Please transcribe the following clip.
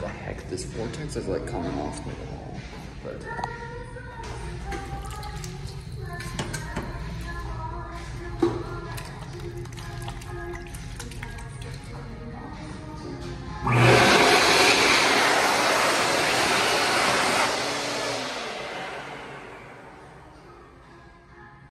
the heck? This vortex is like coming off me at all.